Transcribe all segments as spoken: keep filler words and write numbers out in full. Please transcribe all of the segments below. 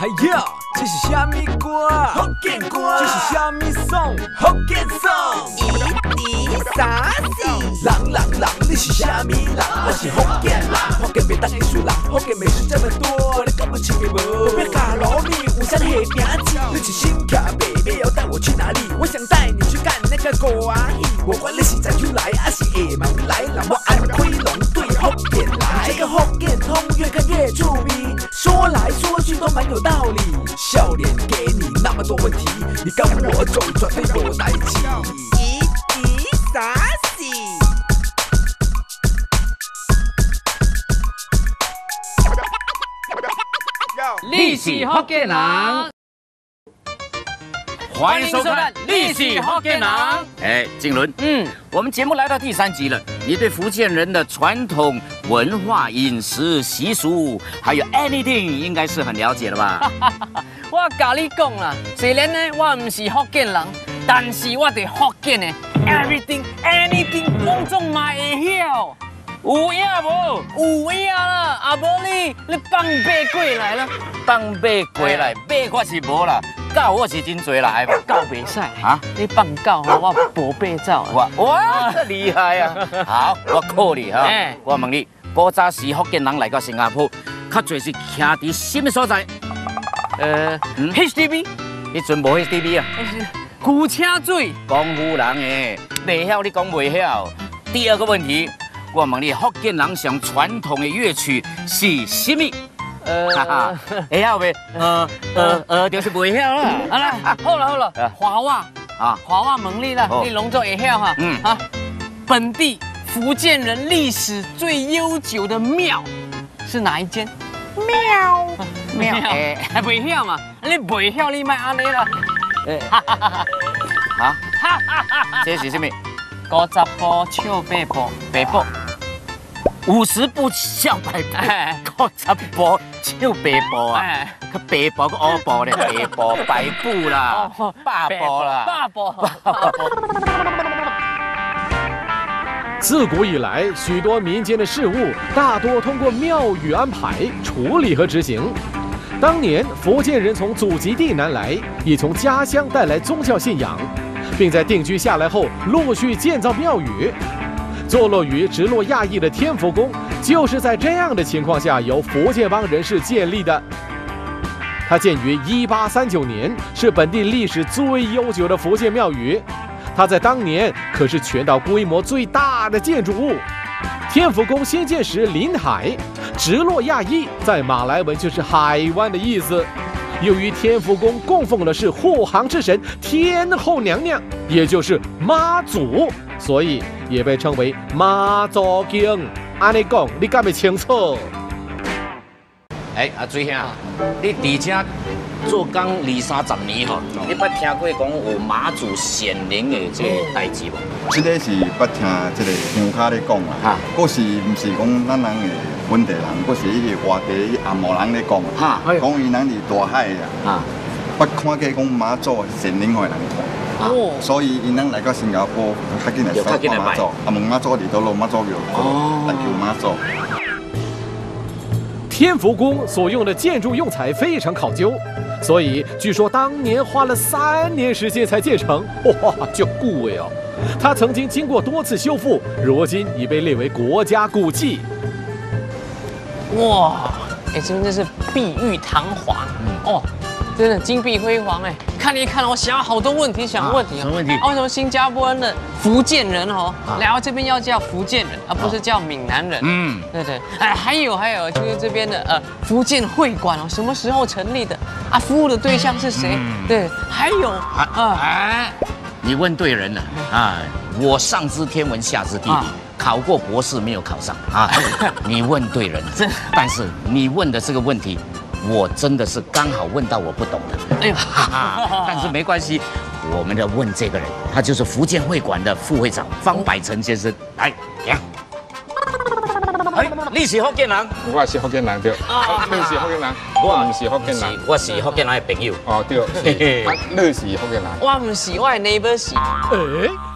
哎呀，这是虾米歌？福建歌。这是虾米颂？福建颂。一、二、三、四。人人人，你是虾米人？我是福建人，福建袂当艺术人，福建美食这么多，你敢不吃的无？我要卡路里，五香黑饼子，你是新卡北北要带我去哪里？我想带你去看那个国阿姨，我管你是站出来还是下门来，让我按开龙对福建来。这个福建通越看越出名，说来说去都蛮有道理。笑脸给你那么多问题，你跟我走绝对无代志。一、二、三、四。 历史福建人， 欢迎收看《历史福建人》。哎，景伦， 嗯， 我们节目来到第三集了。你对福建人的传统文化、饮食习俗，还有 anything， 应该是很了解了吧？ 我甲你讲啦，虽然呢我唔是福建人，但是我对福建的 everything anything 拢总嘛会晓。有影无？有影啦！啊，无你你放马过来啦！ 放马过来，马我是无啦，狗我是真多啦， 狗袂使啊！ 你放狗吼，我无马走。 哇哇，厉害啊！好，我考你哈。我问你，古早时福建人来到新加坡，较侪是徛伫什么所在？ 呃，H D B， 迄阵无 H D B 啊。 古车水。 讲夫人诶，袂晓你讲袂晓。第二个问题。我问你，福建人上传统的乐曲是什么？呃，哈哈，会晓未？呃呃呃，就是袂晓啦。 好啦，好了好了，华话啊，华话问你啦，你拢做会晓哈？嗯啊，本地福建人历史最悠久的庙是哪一间？ 庙庙，哎，还袂晓嘛？你袂晓你卖安尼啦。哈哈哈哈！ 啊？哈哈哈！这是什么？ 五十步笑百步，百步。 五十步笑百步，五十步笑百步啊！个百步个乌步咧，百步百步啦，百步啦， 百步。 自古以来，许多民间的事物大多通过庙宇安排、处理和执行。当年福建人从祖籍地南来，已从家乡带来宗教信仰，并在定居下来后陆续建造庙宇。坐落于直落亚裔的天福宫，就是在这样的情况下由福建帮人士建立的。它建于一八三九年，是本地历史最悠久的福建庙宇。它在当年可是全岛规模最大的建筑物。天福宫兴建时临海，直落亚裔在马来文就是海湾的意思。由于天福宫供奉的是护航之神天后娘娘，也就是妈祖，所以也被称为妈祖经。安尼讲，你敢会清楚？ 哎，阿水兄，你伫遮做工二三十年吼，你捌听过讲有妈祖显灵的这个代志无？ 这个是捌听这个乡卡咧讲啊，佫是毋是讲咱人的本地人，佫是迄个外地阿毛人咧讲啊，讲伊人伫大海啊，捌看见讲妈祖显灵互人看。哦，所以因人来到新加坡，较紧来拜妈祖，啊问妈祖伫倒落，妈祖庙，来求妈祖。 天福宫所用的建筑用材非常考究，所以据说当年花了三年时间才建成，哇，就古哎哦！它曾经经过多次修复，如今已被列为国家古迹。 哇，哎，真的是碧玉堂皇，哦。真的金碧辉煌哎！看一看，我想要好多问题想问你、啊。 什么问题？ 为什么新加坡人的福建人哦，啊、来到这边要叫福建人，而不是叫闽南人？嗯，对对。哎，还有还有，就是这边的呃福建会馆哦，什么时候成立的？啊，服务的对象是谁？嗯、对，还有啊，啊哎，你问对人了啊！我上知天文，下知地理。啊考过博士没有考上啊！你问对人了，但是你问的这个问题，我真的是刚好问到我不懂的。哎呦，但是没关系，我们要问这个人，他就是福建会馆的副会长方百成先生。来，呀，哎，你是福建人？ 我是福建人对。啊，你是福建人？我唔是福建人， 我是福建人的朋友。 哦对，你是福建人？ 我唔是，我的 neighbor 是。 哎。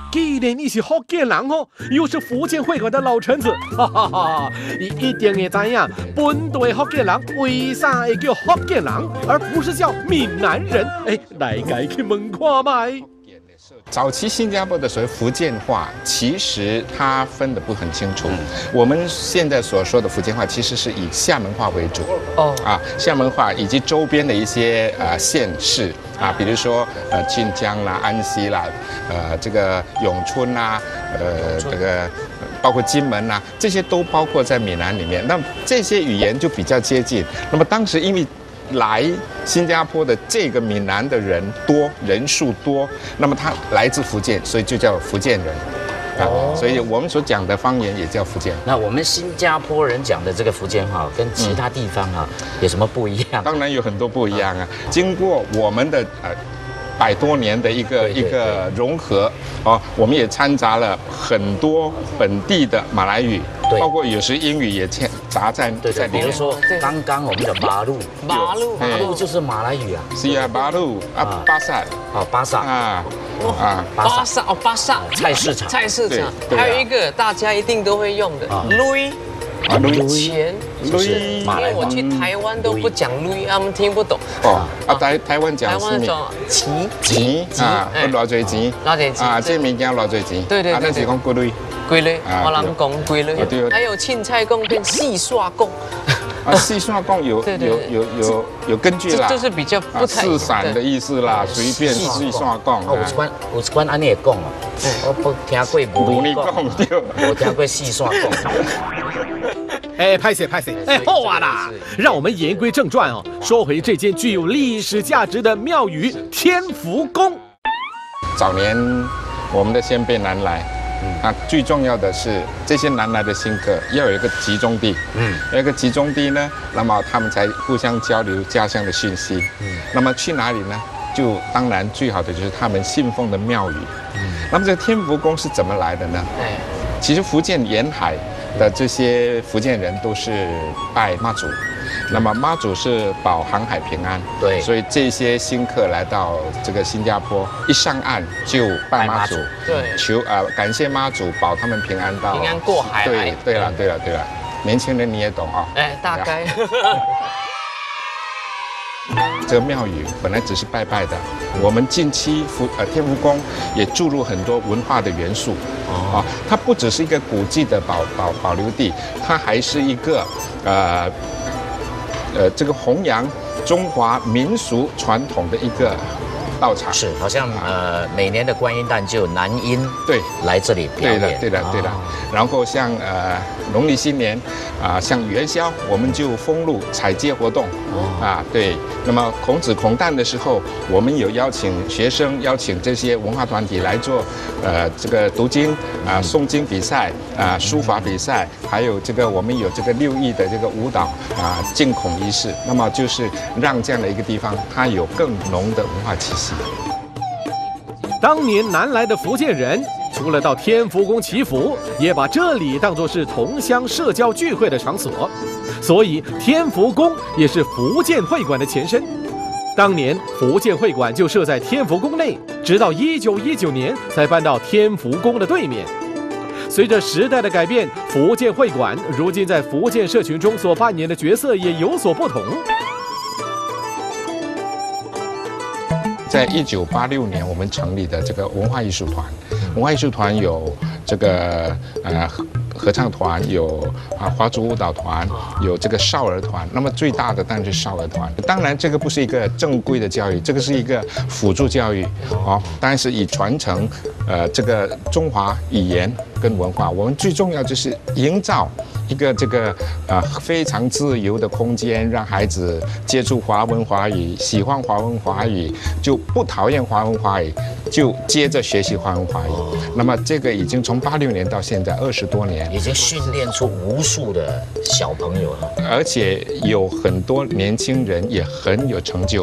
既然你是福建人哦，又是福建会馆的老臣子，哈哈哈！你一定会知影，本地福建人为啥会叫福建人，而不是叫闽南人？哎，来家去问看卖。 早期新加坡的所谓福建话，其实它分得不很清楚。我们现在所说的福建话，其实是以厦门话为主。哦啊，厦门话以及周边的一些呃县市啊，比如说呃晋江啦、安溪啦、呃这个永春啦、呃这个包括金门啦，这些都包括在闽南里面。那这些语言就比较接近。那么当时因为 来新加坡的这个闽南的人多，人数多，那么他来自福建，所以就叫福建人啊。哦、所以我们所讲的方言也叫福建。 那我们新加坡人讲的这个福建话，跟其他地方啊、嗯、有什么不一样？ 当然有很多不一样啊。经过我们的呃百多年的一个对对对一个融合哦，我们也掺杂了很多本地的马来语。 包括有时英语也掺杂在对对，比如说刚刚我们的马路， 马路马路就是马来语啊， 是啊，马路啊，巴萨， 哦，巴萨啊啊，巴萨哦，巴萨菜市场， 菜市场，还有一个大家一定都会用的，lui。 啊， 钱， 就是因为我去台湾都不讲lui，他们听不懂。 哦，啊，台台湾讲台湾讲钱钱啊，偌济钱， 偌济钱啊，这物件偌济钱。 对对对， 啊，那是讲几类。 几类，我人讲几类。还有凊彩讲跟细刷讲。 啊，细刷讲有有有有有根据啦， 就是比较不太四散的意思啦，随便细刷讲。 哦，有一关有一关安尼会讲哦，我不听过无你讲对， 我听过细刷讲。 哎，拍摄拍摄，哎，好啊啦！让我们言归正传哦，说回这间具有历史价值的庙宇天福宫。 早年我们的先辈南来，啊，最重要的是这些南来的新客要有一个集中地，嗯，有一个集中地呢，那么他们才互相交流家乡的讯息。嗯，那么去哪里呢？就当然最好的就是他们信奉的庙宇。嗯，那么这个天福宫是怎么来的呢？哎，其实福建沿海 的这些福建人都是拜妈祖，那么妈祖是保航海平安，对，所以这些新客来到这个新加坡，一上岸就拜妈祖，对，求呃感谢妈祖保他们平安到平安过海来。 对，对了，对了，对了，年轻人你也懂啊， 哎，大概。 这个庙宇本来只是拜拜的，我们近期福呃天福宫也注入很多文化的元素，啊，它不只是一个古迹的保保保留地，它还是一个呃呃这个弘扬中华民俗传统的一个道场。 是，好像呃每年的观音诞就有男音对来这里表演， 对的对的对的。然后像呃农历新年啊，像元宵我们就封路彩街活动啊，对。那么孔子孔诞的时候，我们有邀请学生，邀请这些文化团体来做呃这个读经啊、诵经比赛啊、书法比赛，还有这个我们有这个六艺的这个舞蹈啊、敬孔仪式。那么就是让这样的一个地方，它有更浓的文化气息。 当年南来的福建人，除了到天福宫祈福，也把这里当作是同乡社交聚会的场所，所以天福宫也是福建会馆的前身。当年福建会馆就设在天福宫内，直到一九一九年才搬到天福宫的对面。随着时代的改变，福建会馆如今在福建社群中所扮演的角色也有所不同。 在一九八六年，我们成立的这个文化艺术团，文化艺术团有这个呃合唱团，有啊华族舞蹈团，有这个少儿团。那么最大的当然是少儿团。当然，这个不是一个正规的教育，这个是一个辅助教育哦。当然是以传承呃这个中华语言跟文化。我们最重要就是营造一个这个呃非常自由的空间，让孩子接触华文华语，喜欢华文华语，就不讨厌华文华语，就接着学习华文华语。那么这个已经从八六年到现在二十多年， 已经训练出无数的小朋友了， 而且有很多年轻人也很有成就。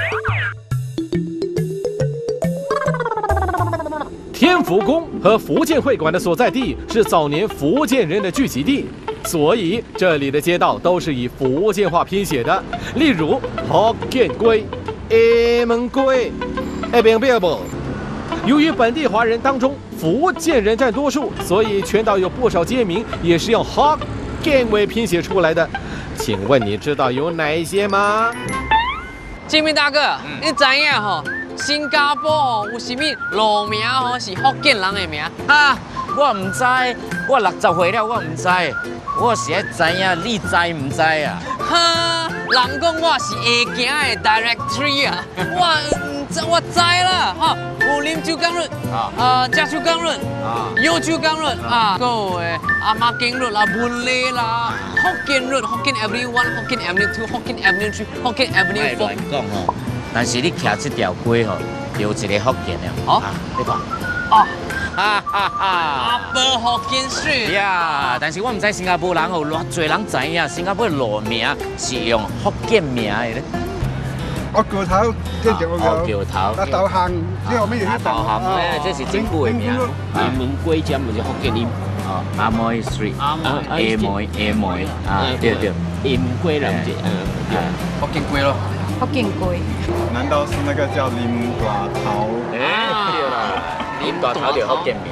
天福宫和福建会馆的所在地是早年福建人的聚集地，所以这里的街道都是以福建话拼写的，例如福建街、厦门街、哎，明白不？由于本地华人当中福建人占多数，所以全岛有不少街名也是用 Hokkien 为拼写出来的。请问你知道有哪些吗？ 金明大哥，嗯、你知影吼？新加坡吼有啥物路名吼是福建人的名？ 啊，我唔知，我六十岁了，我唔知，我是爱知影，你知唔知啊？ 哈，人讲我是会行的 directory 啊，我唔知，我知啦，哈，有啉酒港论，啊，食酒港论，啊，药酒港论，啊，个诶阿妈经论啦，文理啦，福建论，福建 Avenue One， 福建 Avenue Two， 福建 Avenue Three， 福建 Avenue Four。 乱讲吼，但是你徛这条街吼，有一个福建的，哦，你看， 哦。 哈哈哈！ Upper Hokkien Street。 呀，但是我唔知新加坡人有偌侪人知影，新加坡路名是用福建名的咧。 我橋頭即係我哦，橋頭。 啊，導航呢個咩嘢？ 導航咧，這是政府嘅名。 鹽門粿尖就是福建音。 哦，阿妹 Street。阿妹。阿妹，阿妹。啊，對對。 鹽粿兩隻。嗯。 福建粿咯。 福建粿。 難道是那個叫林大頭？ 哎，對啦。林大頭就福建名。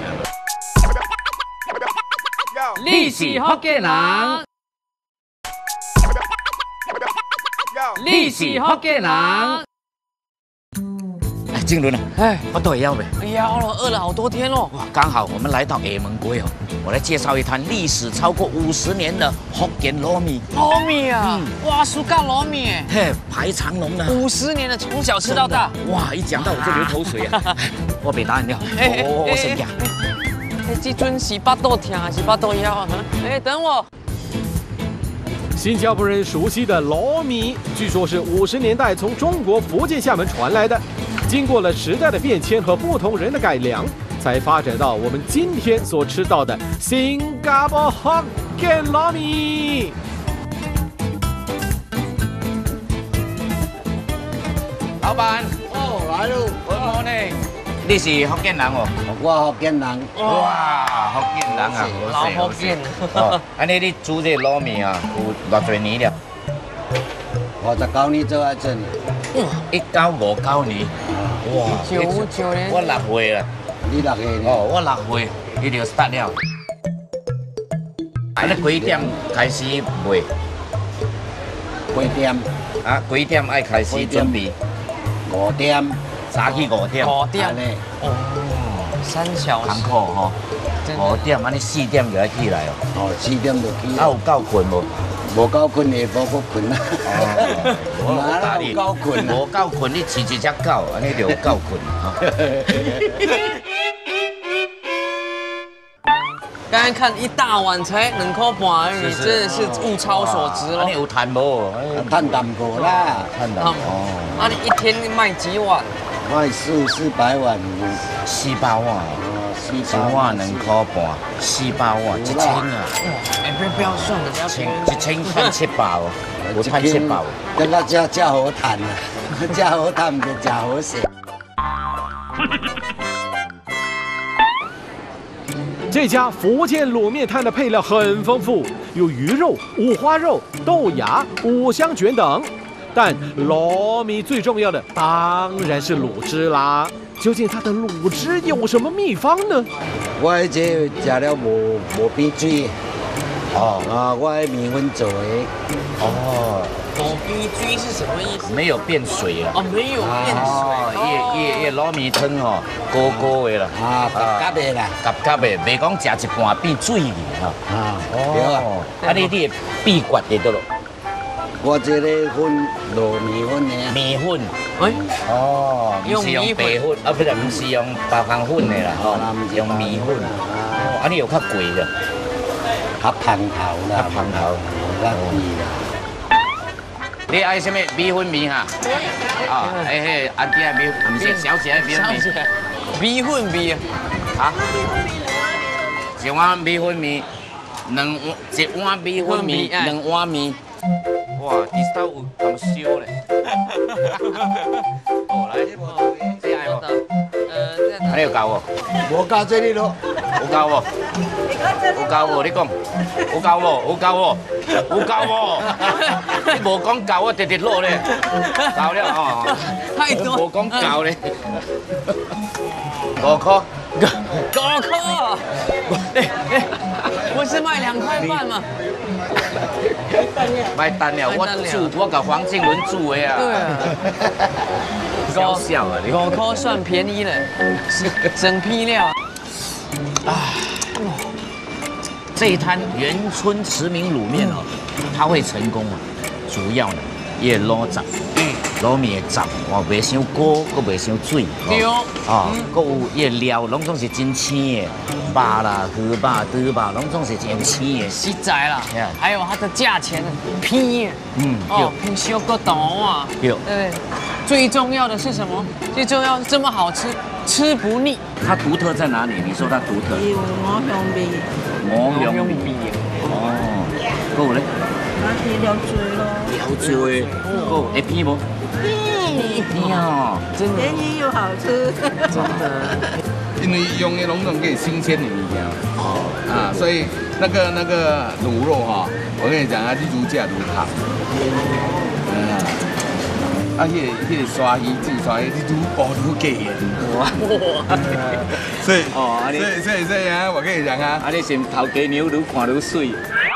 你是福建人。你是福建人。 哎，静伦啊，哎，我都要呗。 要了，饿了好多天喽。 哇，刚好我们来到厦门街哦，我来介绍一摊历史超过五十年的福建糯米。 糯米啊，哇，苏干糯米哎， 嘿，排长龙的。 五十年了，从小吃到大。 哇，一讲到我就流口水啊！我别打饮料，我我先讲。 哎，这阵是巴肚疼还是巴肚枵啊？哎，等我。 新加坡人熟悉的糯米，据说是五十年代从中国福建厦门传来的，经过了时代的变迁和不同人的改良，才发展到我们今天所吃到的新加坡福建糯米。 老板， 哦，来喽 ，Good morning。你是福建人哦？ 我福建人。 哇，福建人啊， 老福建。 哦，安尼你煮这糯米啊，有偌侪年了？ 五十九年做喺这里。 哇，一九五九年。哇， 九五九年。 我六岁啦。 你六岁？ 哦，我六岁，伊就 start 了。啊，你几点开始卖？ 几点？ 啊，几点爱开始准备？ 五点。 早起五点。 五点。 哦， 三小时。 艰苦吼。五点，安尼四点就要起来哦。 哦，四点就起。 啊，有够困无？ 无够困的，无够困啦。 哦，我哪有够困？ 无够困，你饲一只狗，安尼就有够困哈。 刚才看一大碗才两块半而已，真的是物超所值了。 你有赚无？ 赚淡薄啦， 赚淡哦。 啊，你一天卖几碗？ 卖四四百碗， 四百碗。一碗两块半，四百碗，一千啊！ 哎，不要不要算了， 一千一千赚七百哦，我赚七百。 跟他真真好赚啊，真好赚就真好食。 这家福建卤面摊的配料很丰富，有鱼肉、五花肉、豆芽、五香卷等。但糯米最重要的当然是卤汁啦。究竟它的卤汁有什么秘方呢？ 我这食了无无变水。哦啊，我米粉做的。 哦。 无变水是什么意思？ 没有变水啊。 哦，没有变水。 叶叶叶糯米汤哦，高高的啦。 啊，夹夹的啦。 夹夹的，袂讲食一半变水去哈。 啊， 哦。啊，你你秘诀在倒咯？ 我这个粉糯米粉的。 米粉。 哎。 哦，不是用白粉，啊，不是，不是用包工粉的啦，哦，用米粉。哦，啊，你有较贵的。 较香头啦。 较香头。 较贵啦。 你爱什么米粉面哈？啊，哎嘿，阿弟米，唔是小姐米粉面。 米粉面啊？一碗米粉面，两碗一碗米粉面，两碗面。哇，你手有咁烧咧？哦，来，这爱无？呃，安尼有够无？ 无够这里咯。 有够无？有够无？你讲，有够无？有够无？有够无？你无讲够，我直直落咧。够了哦。 太多。 无讲够咧。五块。 五块，哎哎，不是卖两块半吗？ 买单了，我煮，我搞黄静伦煮的呀。 对啊， 搞笑啊！ 五块算便宜了，整批料。啊， 这一摊元春驰名卤面哦，它会成功啊，主要呢，也卤杂，卤面的杂哦，袂伤锅，佮袂伤水。 对哦。 啊，佮有伊的料，拢总是真青的，肉啦、鱼肉、猪肉，拢总是真青的。 实在啦，还有它的价钱便宜。 嗯， 哦，平时个懂啊。 有。 对。最重要的是什么？最重要这么好吃，吃不腻。 它独特在哪里？你说它独特？ 有五香味。 五香味。哦。够咧？ 那是料醉咯。 料醉。够会偏无？一偏哦。 真便宜又好吃。 真的。 因为用的拢拢给新鲜的物件。哦。啊，所以那个那个卤肉哈，我跟你讲啊，你愈食愈香。嗯。啊，迄个迄个刷鱼煮刷鱼，你愈熬愈加盐。哇！所以哦，所以所以所以啊，我跟你讲啊， 啊，你是头家娘愈看愈水。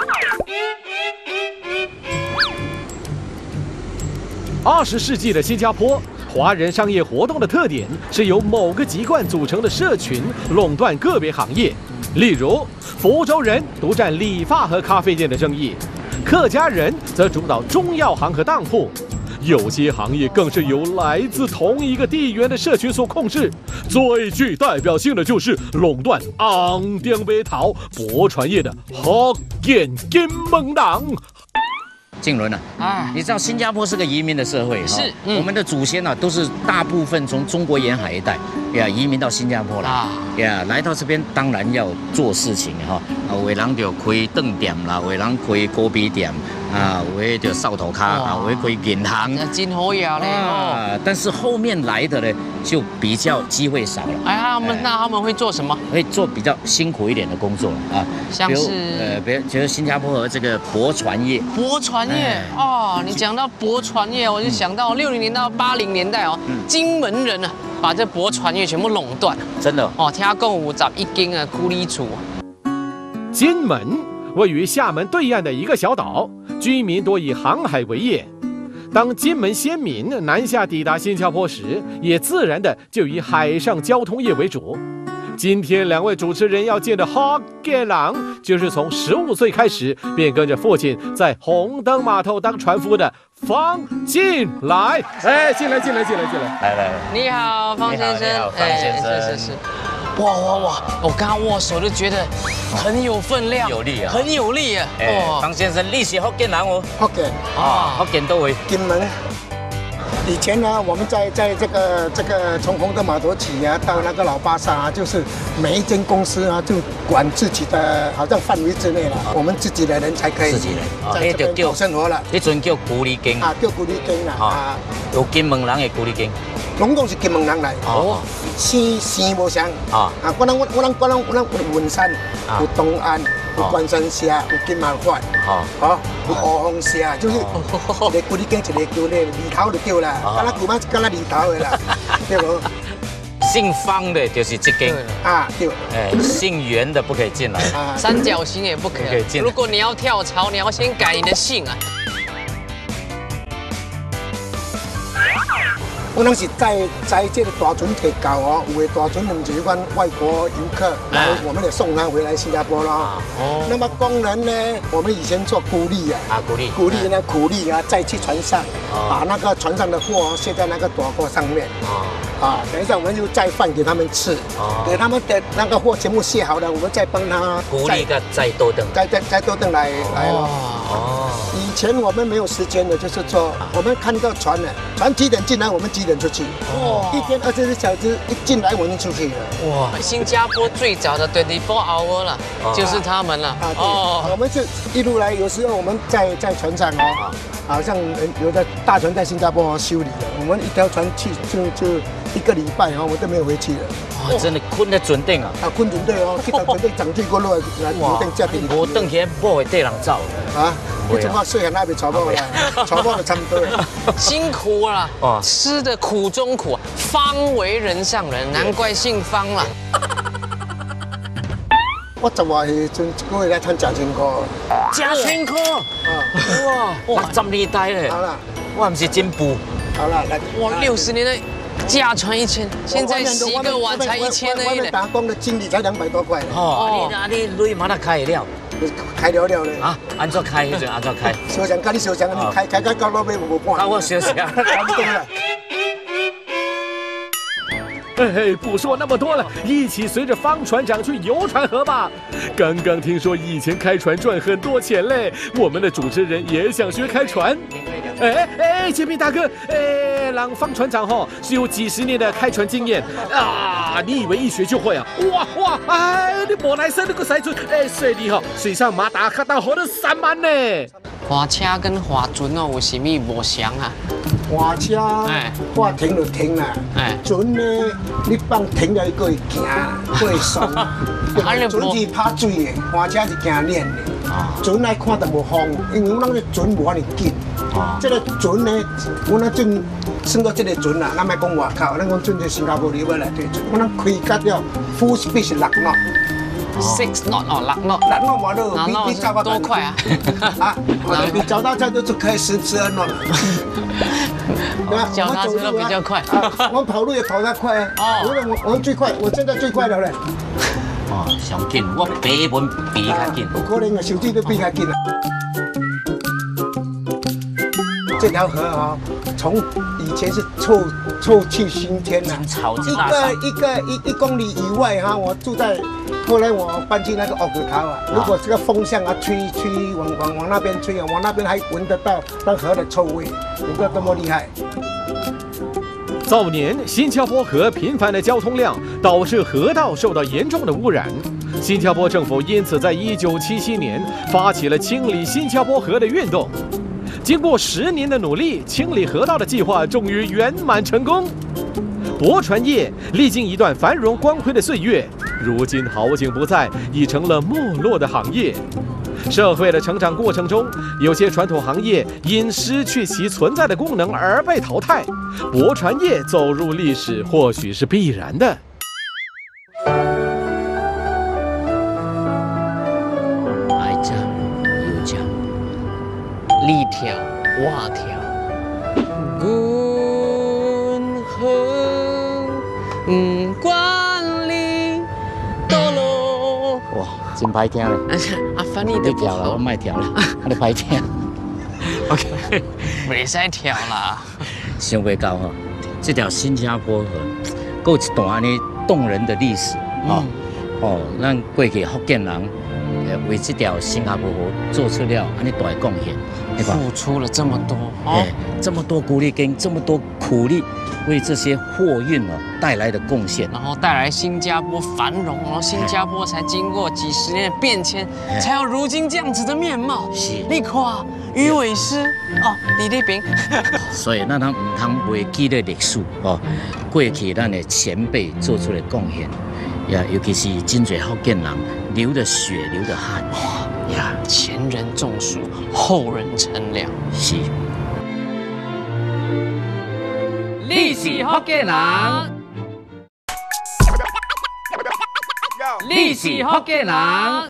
二十世纪的新加坡，华人商业活动的特点是由某个籍贯组成的社群垄断个别行业，例如福州人独占理发和咖啡店的生意，客家人则主导中药行和当铺。有些行业更是由来自同一个地缘的社群所控制，最具代表性的就是垄断昂甸北桃博传业的福建金门人。 静伦啊，啊，你知道新加坡是个移民的社会，是，嗯、我们的祖先啊都是大部分从中国沿海一带呀移民到新加坡来，啊，呀来到这边当然要做事情哈，啊，有的人就开饭店啦，有的人开咖啡店。啊，我也就扫头卡啊，我也可以银行， 那真好呀嘞啊！但是后面来的呢，就比较机会少了。 哎，他们那他们会做什么？ 会做比较辛苦一点的工作啊， 像是呃，比如就是新加坡和这个驳船业。 驳船业哦，你讲到驳船业，我就想到六零年到八零年代哦，金门人啊，把这驳船业全部垄断。 真的哦，听讲有十一间啊苦力厝。 金门位于厦门对岸的一个小岛。居民多以航海为业，当金门先民南下抵达新加坡时，也自然的就以海上交通业为主。今天两位主持人要见的福建人，就是从十五岁开始便跟着父亲在红灯码头当船夫的方进来。哎，进来，进来，进来，进来， 来来来， 你好，方先生， 你好，方先生， 是是是。哇哇哇！我刚刚握手就觉得很有分量， 有力啊， 很有力啊！ 哦，方先生，你是福建人哦？ 福建啊，福建都会金门。以前呢，我们在在这个这个从红灯码头起啊，到那个老巴沙啊，就是每一间公司啊，就管自己的好像范围之内了，我们自己的人才可以自己人， 在这边叫生活了。 那阵叫古里经啊，叫古里经啦啊， 有金门人的古里经。 拢讲是金门人来，哦，生生无相啊啊！我咱我我咱我咱我咱有文山，有东安，有关山社，有金马县，哦，哦，有乌峰社，就是一个古里经一个叫咧里头就叫啦，敢若古马敢若里头的啦，对无？ 姓方的就是这间啊，对。 哎，姓袁的不可以进来， 三角形也不可以进。如果你要跳槽，你要先改你的姓啊。 我拢是在在这个大船提到哦，有的大船我们就是款外国游客，然后我们也送他回来新加坡咯。哦。那么工人呢，我们以前做苦力啊， 啊苦力， 苦力呢苦力啊，再去船上，把那个船上的货卸在那个大锅上面。啊。啊，等一下我们就再饭给他们吃，给他们的那个货全部卸好了，我们再帮他苦力个再多等， 再再再多等来来咯。哦。以前我们没有时间的，就是说我们看到船了，船几点进来，我们几点出去。哇！一天二十四小时，一进来我们出去了。哇！ 新加坡最早的 twenty-four hour 了，就是他们了。啊， 哦，我们是一路来，有时候我们在在船上哦，好像有的大船在新加坡修理了，我们一条船去就就一个礼拜哦，我都没有回去了。 哇，真的困在船顶啊！ 啊，困船顶哦，去到船顶涨水过落来，船顶接电。 我等起某会对人走啊！你怎么睡在那边吵爆了？吵爆了差不多了。 辛苦了，哦，吃的苦中苦，方为人上人，难怪姓方了。 我十外岁阵一个月来赚食千块。 加千块？ 啊！ 哇，六十年代嘞。 好了， 我不是进步。 好了，来。 哇，六十年代价传一千，现在洗个碗才一千而已。 我们打工的经理才两百多块。 哦，你你累马上开了。 开了了咧啊！安怎开？迄阵安怎开？ 小强，跟你小强，你开开到到老尾无半。 啊，我小强。 哎，不说那么多了，一起随着方船长去游船河吧。刚刚听说以前开船赚很多钱嘞，我们的主持人也想学开船。哎哎，杰明大哥，哎，让方船长哈是有几十年的开船经验啊！你以为一学就会啊？哇哇！哎，你无来生那个赛船，哎，水里哈水上马达卡到好了三万呢。 划车跟划船哦，有啥物无相啊？ 划车，哎，我停就停啦。哎，船呢，你放停了，伊可以行，可以爽。船是拍水的，划车是行练的。船来看就无风，因为我们个船无法尼紧。这个船呢，我那阵算到这个船啦，咱莫讲外口，咱讲准在新加坡里边来对船，我咱开甲了 full speed 是六 knot。 Six knot 哦，六 knot， 六 knot 我都比比找到多快啊！ 啊，比找到这就开十十二 knot。 脚踏车比较快， 我跑路也跑得快啊！我我我最快，我现在最快了嘞！ 哦，上紧，我比文比较紧。 有可能啊，手机都比较紧啊。这条河啊，从以前是臭臭气熏天呐，一个一个一一公里以外哈，我住在。 后来我搬去那个奥格塔啊，如果这个风向啊吹吹往往往那边吹啊，往那边还闻得到那河的臭味，你知道多么厉害？ 早年新加坡河频繁的交通量导致河道受到严重的污染，新加坡政府因此在一九七七年发起了清理新加坡河的运动。经过十年的努力，清理河道的计划终于圆满成功。驳船业历经一段繁荣光辉的岁月。 如今好景不再，已成了没落的行业。社会的成长过程中，有些传统行业因失去其存在的功能而被淘汰，驳船业走入历史或许是必然的。 爱讲有讲， 立条瓦条，滚河唔管。 哇，真歹听嘞！ 啊，翻译的不好， 我卖跳了，你歹听。 OK， 袂使跳啦。 想袂到哈，这条新加坡河，有一段安尼动人的历史哦。哦，咱过去福建人为这条新加坡河做出了安尼大的贡献， 付出了这么多， 哎，这么多苦力跟这么多苦力。 为这些货运哦带来的贡献， 然后带来新加坡繁荣，然后新加坡才经过几十年的变迁，才有如今这样子的面貌。 是， 你看鱼尾狮哦，你那边。 所以咱通唔通忘记了历史哦，过去咱的前辈做出的贡献，呀，尤其是真侪福建人流的血流的汗，哇呀，前人种树，后人乘凉。 是。 你是福建人，你是福建人。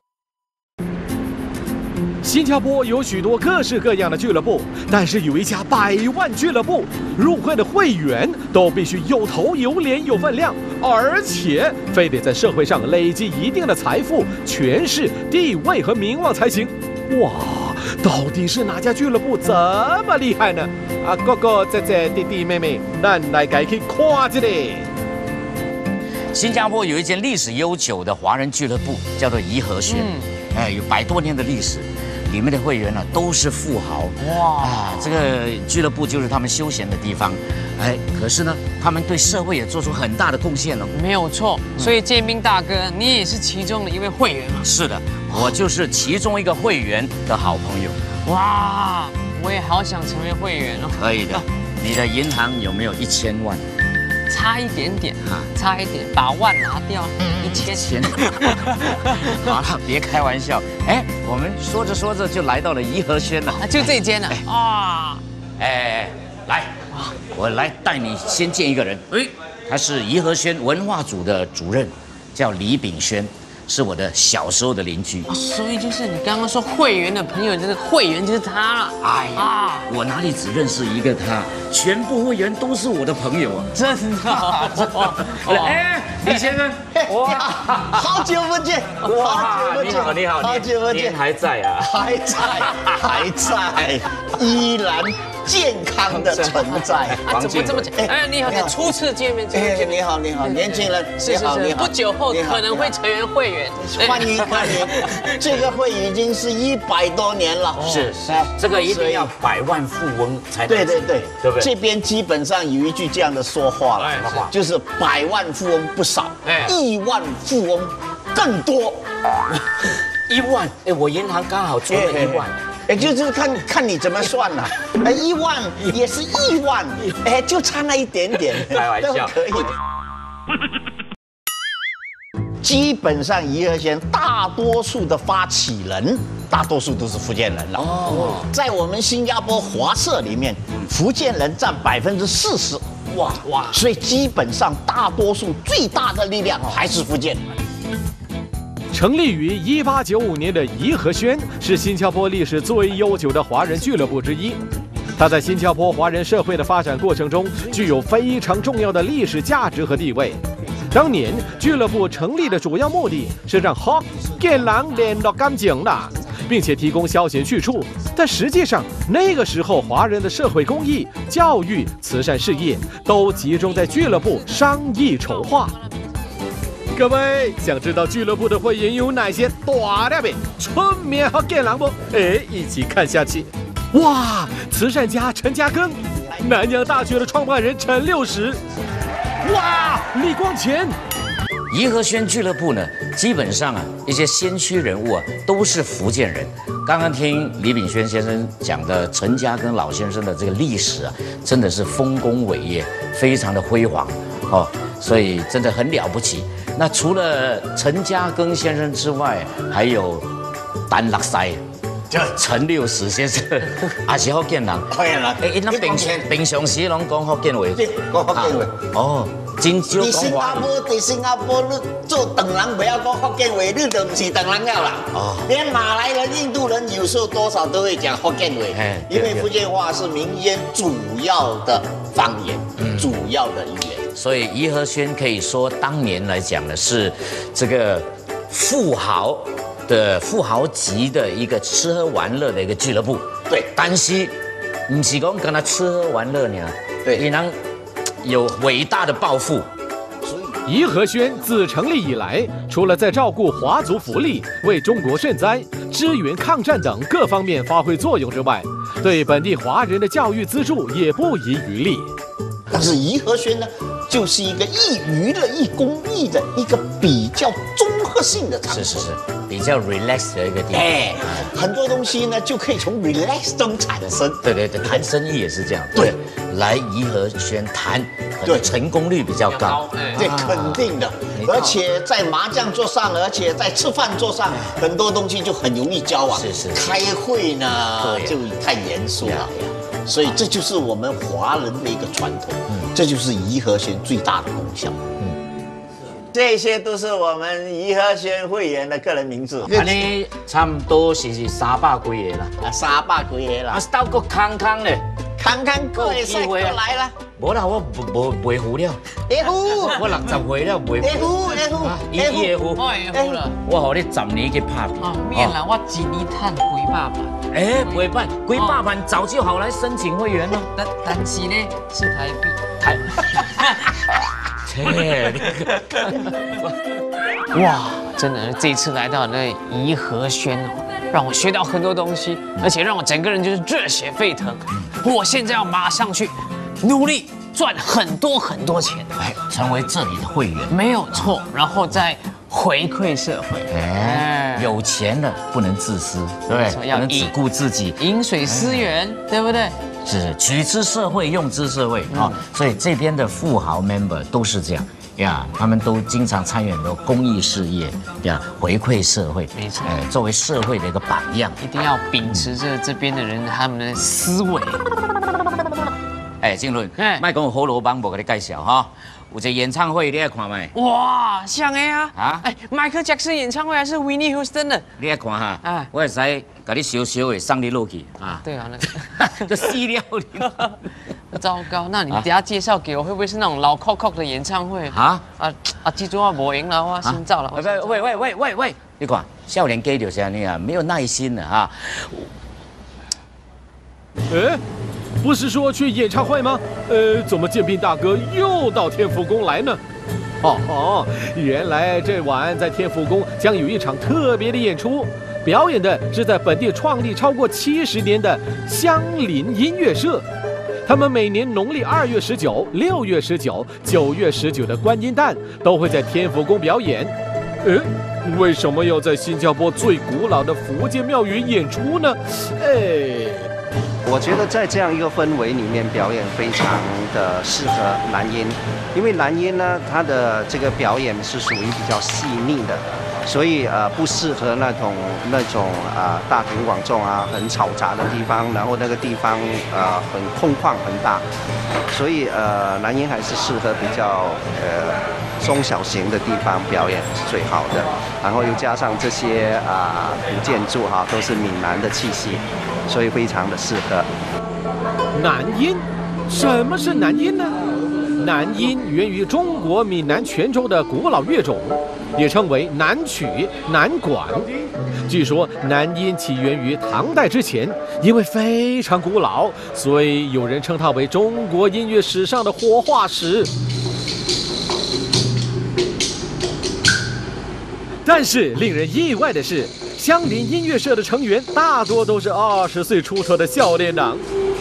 新加坡有许多各式各样的俱乐部，但是有一家百万俱乐部，入会的会员都必须有头有脸有分量，而且非得在社会上累积一定的财富、权势、地位和名望才行。哇！ 到底是哪家俱乐部这么厉害呢？啊，哥哥、姐姐、弟弟、妹妹，咱来家去看一下。 新加坡有一间历史悠久的华人俱乐部，叫做颐和轩，嗯、哎，有百多年的历史，里面的会员呢、啊、都是富豪。哇！啊，这个俱乐部就是他们休闲的地方。哎，可是呢，他们对社会也做出很大的贡献哦。 没有错，所以建斌大哥，你也是其中的一位会员啊。 是的。 我就是其中一个会员的好朋友。 哇，我也好想成为会员哦。 可以的。你的银行有没有一千万？ 差一点点啊，差一点，把万拿掉，一千千。 好了，别开玩笑。哎，我们说着说着就来到了颐和轩了， 就这间了啊。 哎，来，我来带你先见一个人。哎，他是颐和轩文化组的主任，叫李炳轩。 是我的小时候的邻居。 所以就是你刚刚说会员的朋友，这个会员就是他了。 哎呀，我哪里只认识一个他，全部会员都是我的朋友啊！ 真的。 哎，李先生， 哇，好久不见，好久不见， 你好，你好， 好久不见， 您还在啊？ 还在，还在，依然健康的存在。 怎么这么讲？哎，你好，初次见面， 哎，你好，你好，年轻人， 是是是，不久后可能会成为会员， 欢迎欢迎。这个会已经是一百多年了， 是是，这个一定要百万富翁才对对对， 对不对？ 这边基本上有一句这样的说话了，就是百万富翁不少，亿万富翁更多。 一万，哎，我银行刚好存了一万。 哎，就是看看你怎么算了，哎，一万也是亿万，哎，就差那一点点， 开玩笑可以。基本上颐和轩大多数的发起人，大多数都是福建人了。哦，在我们新加坡华社里面，福建人占百分之四十。哇哇！所以基本上大多数最大的力量还是福建人。 成立于一八九五年的颐和轩是新加坡历史最悠久的华人俱乐部之一。它在新加坡华人社会的发展过程中具有非常重要的历史价值和地位。当年俱乐部成立的主要目的是让福建人联络感情的，并且提供消遣去处。但实际上，那个时候华人的社会公益、教育、慈善事业都集中在俱乐部商议筹划。各位想知道俱乐部的会员有哪些大料的出名福建人不？哎，一起看下去。哇，慈善家陈嘉庚，南洋大学的创办人陈六十，哇，李光前。 颐和轩俱乐部呢，基本上啊，一些先驱人物啊，都是福建人。刚刚听李炳轩先生讲的陈嘉庚老先生的这个历史啊，真的是丰功伟业，非常的辉煌哦，所以真的很了不起。那除了陈嘉庚先生之外，还有丹乐塞。就陈六十先生，也是福建人。 福建人， 哎，那平平常时拢讲福建话， 讲福建话。 哦，真少讲在新加坡，在新加坡，你做唐人不要讲福建话，你就不是唐人了啦。哦。连马来人、印度人有时候多少都会讲福建话，因为福建话是民间主要的方言，主要的语言。 所以颐和轩可以说当年来讲呢，是这个富豪。的富豪级的一个吃喝玩乐的一个俱乐部， 对， 但是不是讲跟他吃喝玩乐呢，对，也能有伟大的抱负。 颐和轩自成立以来，除了在照顾华族福利、为中国赈灾、支援抗战等各方面发挥作用之外，对本地华人的教育资助也不遗余力。 但是颐和轩呢，就是一个益娱乐、益公益的一个比较综合性的场所， 是是是，比较 relax 的一个地方。 哎，很多东西呢就可以从 relax 中产生。 对对对，谈生意也是这样。对，来颐和轩谈，对，成功率比较高。 对，肯定的。而且在麻将桌上，而且在吃饭桌上，很多东西就很容易交往。 是是。 开会呢就太严肃了。所以这就是我们华人的一个传统，嗯，这就是颐和轩最大的功效。嗯，这些都是我们颐和轩会员的个人名字。 安尼差不多是是三百几个啦， 啊，三百几个啦。 啊，到个康康嘞， 康康过会赛过来啦。 无啦，我无袂糊了。 会糊， 我六十岁了，袂会糊，会糊， 伊会糊， 我会糊了。 我互你十年去拍片。 哦，免啦，我一年赚几百万。 哎，几百几百万早就好来申请会员了。 但但是呢，是台币。 台。切， 哇，真的，这次来到那颐和轩哦，让我学到很多东西，而且让我整个人就是热血沸腾。我现在要马上去努力赚很多很多钱， 哎，成为这里的会员， 没有错，然后再回馈社会。 哎，有钱了不能自私，对不对？不能只顾自己， 饮水思源，对不对？ 是取之社会，用之社会啊，所以这边的富豪 member 都是这样呀，他们都经常参与很多公益事业呀，回馈社会， 没错， 哎，作为社会的一个榜样， 一定要秉持着这边的人他们的思维。 哎，静伦，卖讲有好罗帮无给你介绍哈，有一个演唱会你爱看没？ 哇，像的啊！ 啊， 哎，迈克·杰克逊演唱会还是 Whitney Houston 的？ 你爱看哈？啊，我会使给你小小的送你落去啊。 对啊，那就死了你。 糟糕，那你等下介绍给我，会不会是那种老 Coco 的演唱会？啊啊啊！记住啊，我赢了，我心照了。 喂喂喂喂喂喂，你看，少年家就是安尼啊，没有耐心的哈。 哎，不是说去演唱会吗？呃，怎么建斌大哥又到天福宫来呢？哦哦，原来这晚在天福宫将有一场特别的演出，表演的是在本地创立超过七十年的香林音乐社。他们每年农历二月十九、六月十九、九月十九的观音诞都会在天福宫表演。呃，为什么要在新加坡最古老的福建庙宇演出呢？哎。 我觉得在这样一个氛围里面表演非常的适合男音，因为男音呢，它的这个表演是属于比较细腻的，所以呃不适合那种那种啊、呃、大庭广众啊很嘈杂的地方，然后那个地方呃很空旷很大，所以呃男音还是适合比较呃中小型的地方表演是最好的，然后又加上这些啊、呃、古建筑哈、啊、都是闽南的气息。所以非常的适合。 南音，什么是南音呢？南音源于中国闽南泉州的古老乐种，也称为南曲、南管。据说南音起源于唐代之前，因为非常古老，所以有人称它为中国音乐史上的活化石。但是令人意外的是，香林音乐社的成员大多都是二十岁出头的少年郎，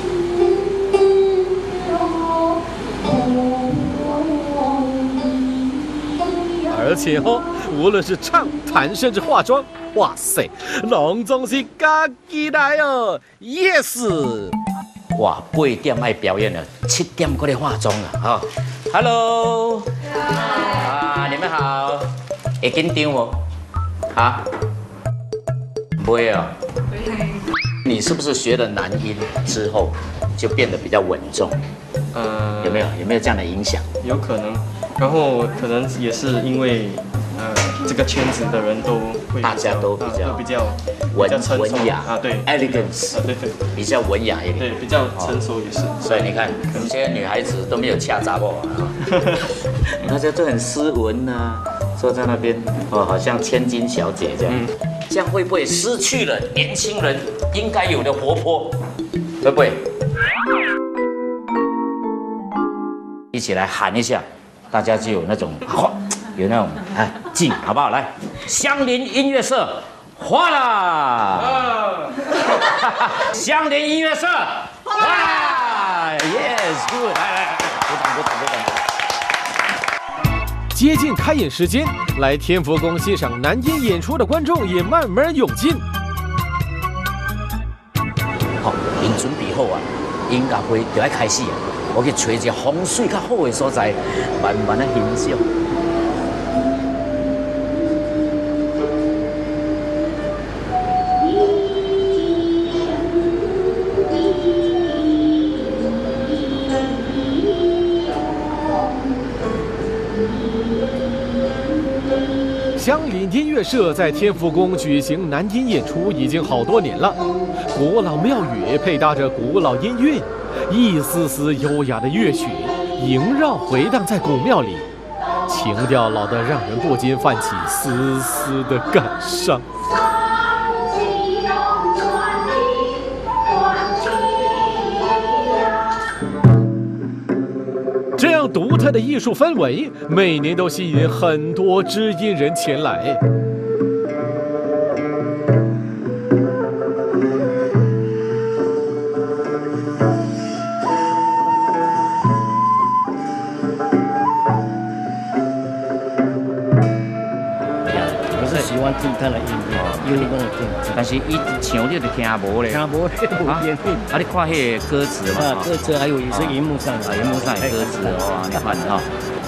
而且哦，无论是唱、弹，甚至化妆，哇塞，拢总是家己来哦 ，yes！ 哇，八点爱表演了，七点过来化妆了哈。Hello， 啊，你们好，会紧张不？啊？不会啊。你是不是学了南音之后就变得比较稳重？呃，有没有有没有这样的影响？ 有可能，然后可能也是因为呃这个圈子的人都会大家都比较、 啊、比较文比较文雅啊，对 ，elegance 啊，对对， 比较文雅一点， 对，比较成熟也是。 哦、所以你看，这些女孩子都没有掐杂过啊，大家都很斯文呐、啊，坐在那边哦，好像千金小姐这样。嗯，这样会不会失去了年轻人应该有的活泼？会不会？一起来喊一下，大家就有那种有那种哎劲，好不好？来，香林音乐社哗啦！香林音乐社哗啦 ！Yes， good， 来来来，鼓掌鼓掌鼓掌！ 接近开演时间，来天福宫欣赏南音演出的观众也慢慢涌进。 好，因准备好啊，音乐会就要开始啊！我去找一个风水较好的所在，慢慢的欣赏。 香林音乐社在天福宫举行南音演出已经好多年了，古老庙宇配搭着古老音乐，一丝丝优雅的乐曲萦绕回荡在古庙里，情调老得让人不禁泛起丝丝的感伤。这样独特的艺术氛围，每年都吸引很多知音人前来。 我是喜欢听他的音乐，有你跟我听， 但是伊唱你就听无咧， 听无咧，无见面。 啊，你看迄个歌词嘛？ 啊，歌词还有也是荧幕上的， 荧幕上有歌词哦，你看哈。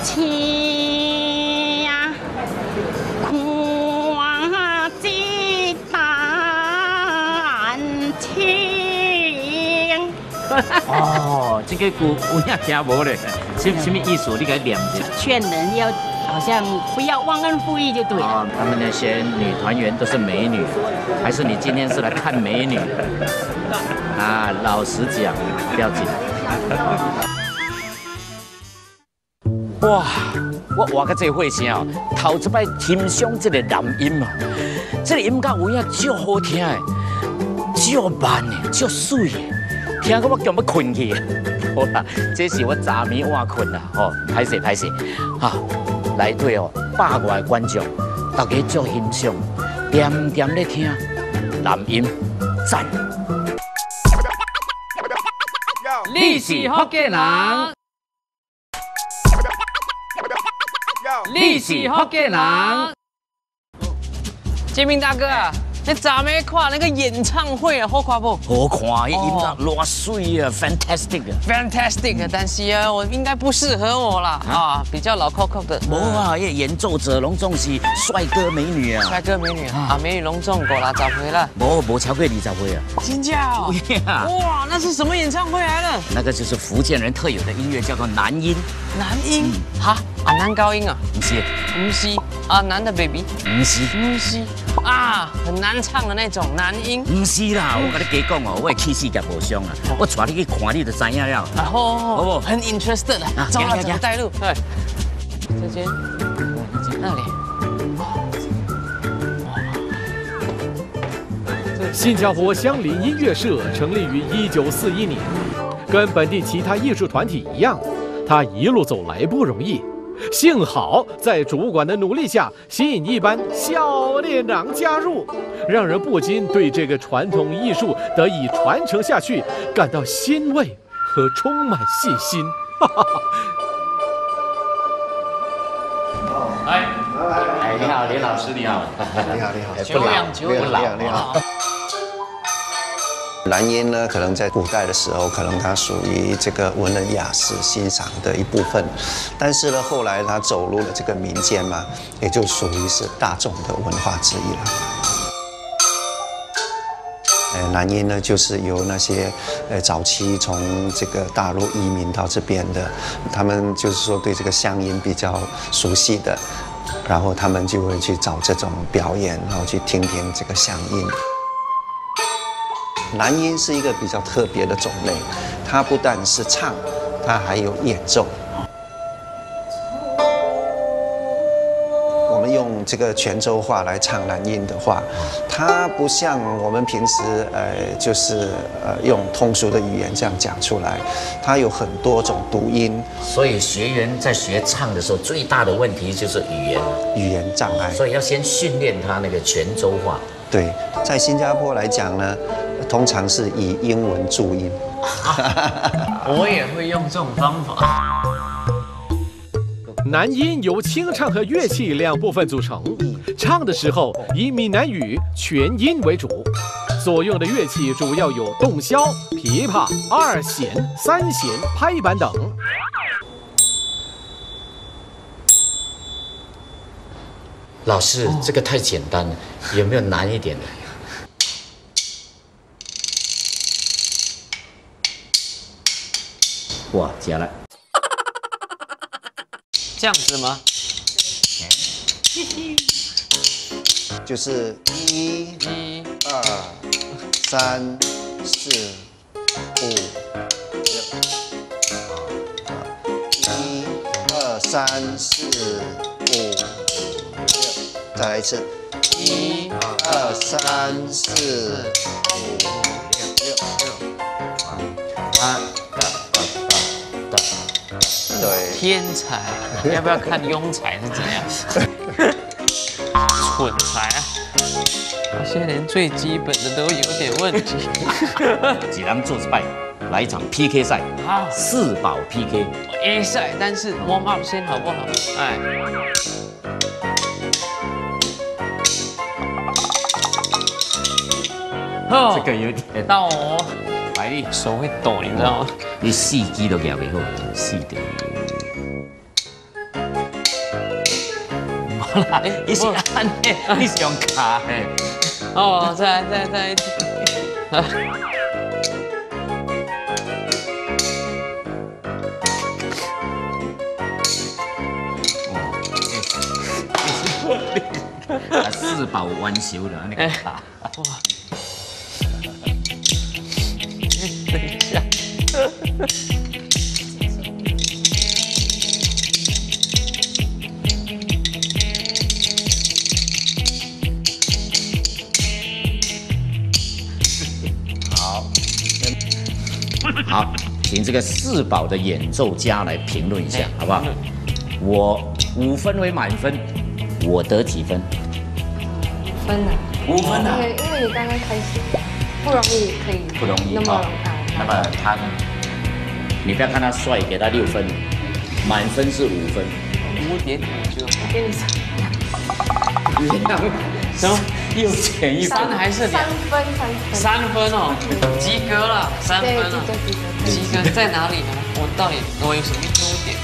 青呀，跨几担青， 哦，这个句有影听无咧，什什么意思？你给他念一下。 劝人要好像不要忘恩负义就对了。 哦，他们那些女团员都是美女，还是你今天是来看美女？啊，老实讲，不要紧。哇，我活到这岁数哦，头一摆欣赏这个男音哦，这个音乐有影足好听的，足慢的，足水的，听到我强要困去。好啦，这是我昨暝晚困啦，吼，歹势歹势，哈，内底哦百外观众，大家足欣赏，点点咧听，男音赞。 你是福建人。你是福建人，建明大哥啊，你昨暝看那个演唱会啊，好看不？ 好看，音乐偌水啊 ，fantastic 啊 ，fantastic。但是啊，我应该不适合我啦，啊，比较老扣扣的。 无啊，那演奏者隆重是帅哥美女啊， 帅哥美女啊，美女隆重五六十岁啦。 无无超过二十岁啊。 真假？哇，那是什么演唱会来的？ 那个就是福建人特有的音乐，叫做男音。 男音？哈？啊，男高音啊？ 不是， 不是啊，男的 baby？ 不是， 不是啊，很难唱的那种男音。 不是啦，我跟你讲哦，我的气势也无伤啊，我带你去看你就知影了。 啊好，好不？很 interested 啊，走了，怎么带路？对，这间，那里。 新加坡香林音乐社成立于一九四一年，跟本地其他艺术团体一样，它一路走来不容易。幸好在主管的努力下，吸引一班小列长加入，让人不禁对这个传统艺术得以传承下去感到欣慰和充满信心。哈哈哈。 哎，哎，你好，林老师，你好， 你好，你好， 久仰久仰， 你好，你好。男音呢，可能在古代的时候，可能它属于这个文人雅士欣赏的一部分，但是呢，后来它走入了这个民间嘛，也就属于是大众的文化之一了。呃，男音呢，就是由那些呃早期从这个大陆移民到这边的，他们就是说对这个乡音比较熟悉的，然后他们就会去找这种表演，然后去听听这个乡音。男音是一个比较特别的种类，它不但是唱，它还有演奏。我们用这个泉州话来唱男音的话，它不像我们平时呃就是呃用通俗的语言这样讲出来，它有很多种读音。 所以学员在学唱的时候，最大的问题就是语言， 语言障碍。 所以要先训练他那个泉州话。 对，在新加坡来讲呢，通常是以英文注音。 我也会用这种方法。 男音由清唱和乐器两部分组成，唱的时候以闽南语全音为主，所用的乐器主要有洞箫、琵琶、二弦、三弦、拍板等。 老师，这个太简单了，有没有难一点的？哇，假了。 这样子吗？ 就是一、二、三、四、五、六。一、二、三、四、五、六。再来一次。一、二、三、四、五、六、六、六。八。对， 天才，要不要看庸才是怎样？蠢才啊！我现在连最基本的都有点问题。 几人做一摆，来一场 P K 赛， 好， 四宝 P K A 赛，但是 warm up 先好不好？哎。 哦，这个有点到我。 来力手会抖，你知道吗？ 你四肢都夹袂好，四条。无啦，你是安尼，你是用卡嘿。 哦，再来再来再来一次。 四宝完修了，那个卡。哇！ 等一下。 好，好，请这个四宝的演奏家来评论一下，好不好？我五分为满分，我得几分？ 分啊， 五分啊！ 因为因为你刚刚开始不容易可以不容易那么啊。那么他呢？你不要看他帅，给他六分，满分是五分。 五点五就好。 给你什么？ 又减一分， 三还是两？ 三分，三分。 三分哦，及格了，三分了。 及格， 及格在哪里呢？我到底我有什么优点？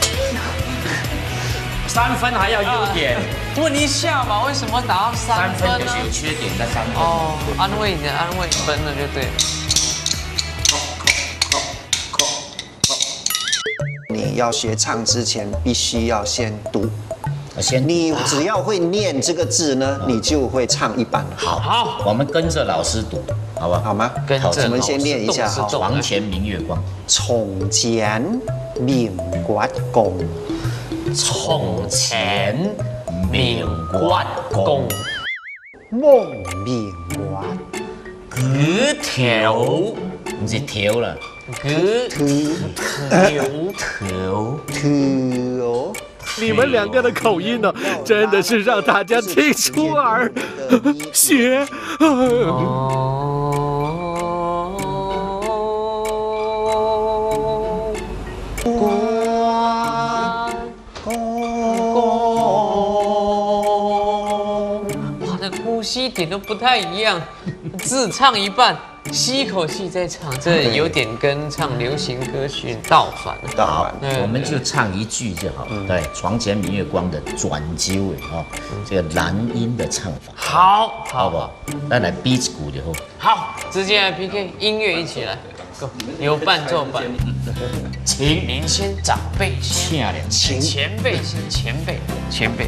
三分还要优点？ 问一下吧，为什么打到三分呢？ 三分就是有缺点的三分。 哦，安慰你的安慰分了就对了。 你要学唱之前，必须要先读。 先， 你只要会念这个字呢，你就会唱一半。 好，好，我们跟着老师读，好不好？ 好吗？ 跟着我们先念一下哈。 床前明月光， 从前明月光， 从前明月光， 梦明月， 舉條唔是條啦， 舉條條條。 你们两个的口音呢，真的是让大家听出耳学。 哇，这呼吸点都不太一样，字唱一半，吸一口气再唱，这有点跟唱流行歌曲倒反了。 好，我们就唱一句就好。对，床前明月光的转纠尾哦，这个男音的唱法。 好， 好不好？那来比一鼓就好。 好，直接来 P K， 音乐一起来，有伴奏版。请您先长辈先，请前辈先，前辈，前辈。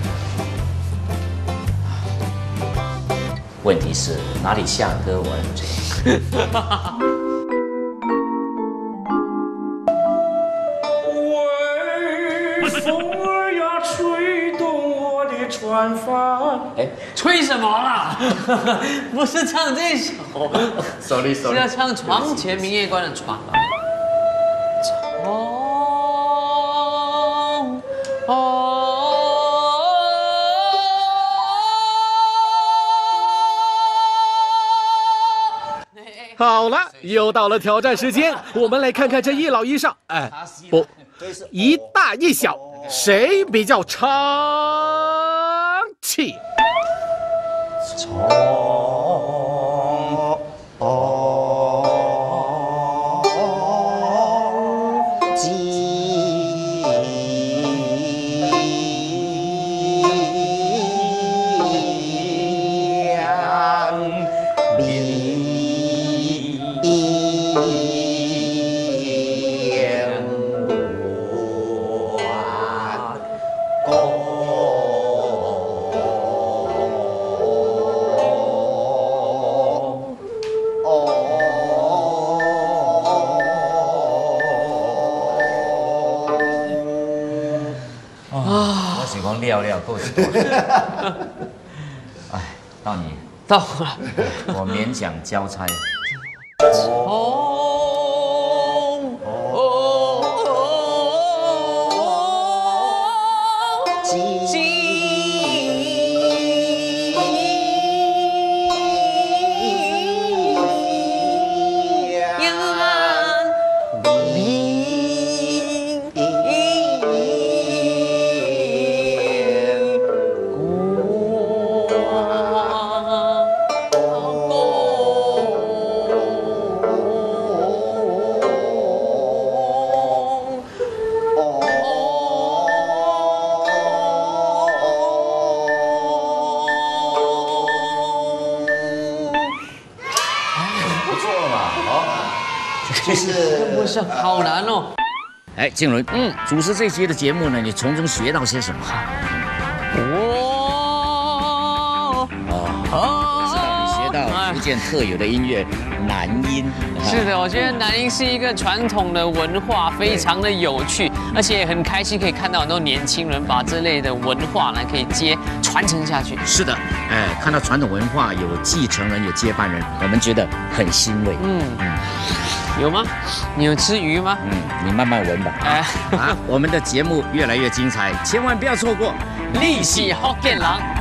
问题是哪里下歌我也不知道。 微风儿呀，吹动我的船帆。 哎，吹什么啦？不是唱这首 ，sorry sorry， 是要唱《床前明月光》的床。床哦。 好了，又到了挑战时间，我们来看看这一老一少，哎，不，一大一小，谁比较长气？ 料料够死。哎，到你， 到了， 我勉强交差。 哦不是，好难哦。 哎，静伦，嗯，主持这期的节目呢，你从中学到些什么？ 哦建特有的音乐南音。 是的，我觉得南音是一个传统的文化，非常的有趣，而且很开心可以看到很多年轻人把这类的文化呢可以接传承下去。 是的，哎，看到传统文化有继承人、有接班人，我们觉得很欣慰。嗯嗯， 有吗？你有吃鱼吗？ 嗯，你慢慢闻吧。哎，啊，我们的节目越来越精彩，千万不要错过。 历史福建人。